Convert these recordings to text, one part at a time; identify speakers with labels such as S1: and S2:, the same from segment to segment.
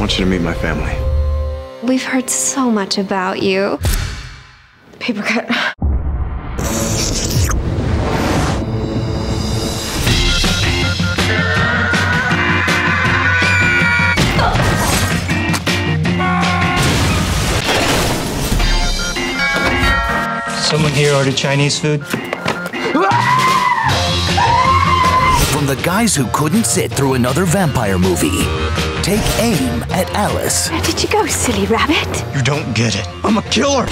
S1: want you to meet my family.
S2: We've heard so much about you. Paper cut.
S3: Someone here order Chinese food?
S4: From the guys who couldn't sit through another vampire movie, take aim at Alice.
S2: Where did you go, silly rabbit?
S1: You don't get it. I'm a killer.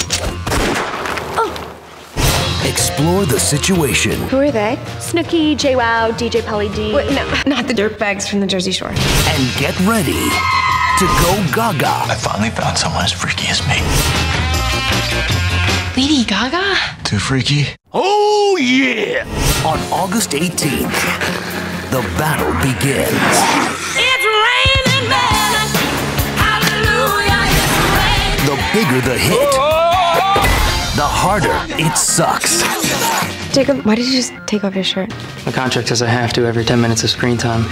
S4: Explore the situation.
S2: Who are they?
S5: Snooki, JWoww, DJ Polly D.
S2: Wait, no, not the dirtbags from the Jersey Shore.
S4: And get ready to go gaga.
S1: I finally found someone as freaky as me.
S6: Lady Gaga?
S1: Too freaky?
S4: Oh, yeah! On August 18th, the battle begins.
S6: It's raining men. Hallelujah, it's raining.
S4: The bigger the hit, the harder it sucks.
S2: Jacob, why did you just take off your shirt?
S3: My contract says I have to every 10 minutes of screen time.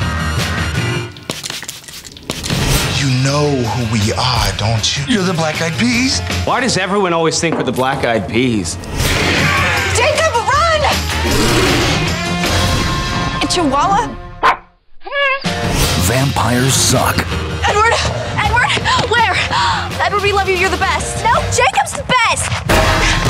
S1: You know who we are, don't you? You're the Black Eyed Peas.
S7: Why does everyone always think we're the Black Eyed Peas?
S2: Jacob, run! A chihuahua?
S4: Vampires suck.
S5: Edward! Edward! Where? Edward, we love you. You're the best. No, Jacob's the best!